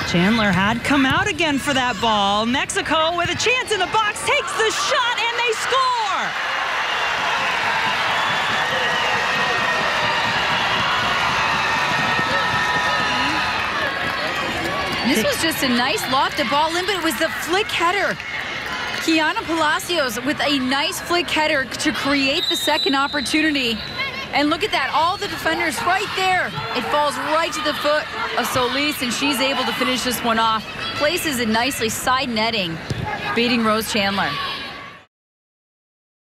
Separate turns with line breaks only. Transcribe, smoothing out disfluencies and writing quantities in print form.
Chandler had come out again for that ball. Mexico with a chance in the box, takes the shot, and they score!
This was just a nice lofted ball in, but it was the flick header. Kiana Palacios with a nice flick header to create the second opportunity. And look at that, all the defenders right there. It falls right to the foot of Solis, and she's able to finish this one off. Places it nicely, side netting, beating Rose Chandler.